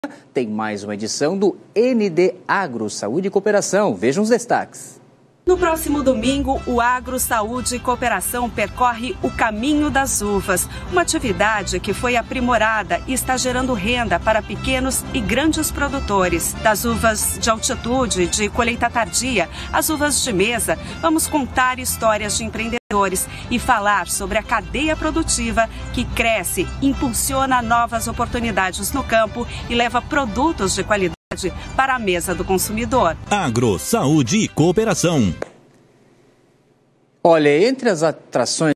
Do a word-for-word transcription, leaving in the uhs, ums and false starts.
Tem mais uma edição do N D Agro Saúde e Cooperação. Vejam os destaques. No próximo domingo, o Agro Saúde e Cooperação percorre o Caminho das Uvas, uma atividade que foi aprimorada e está gerando renda para pequenos e grandes produtores. Das uvas de altitude, de colheita tardia, às uvas de mesa, vamos contar histórias de empreendedores e falar sobre a cadeia produtiva que cresce, impulsiona novas oportunidades no campo e leva produtos de qualidade para a mesa do consumidor. Agro, Saúde e Cooperação. Olha, entre as atrações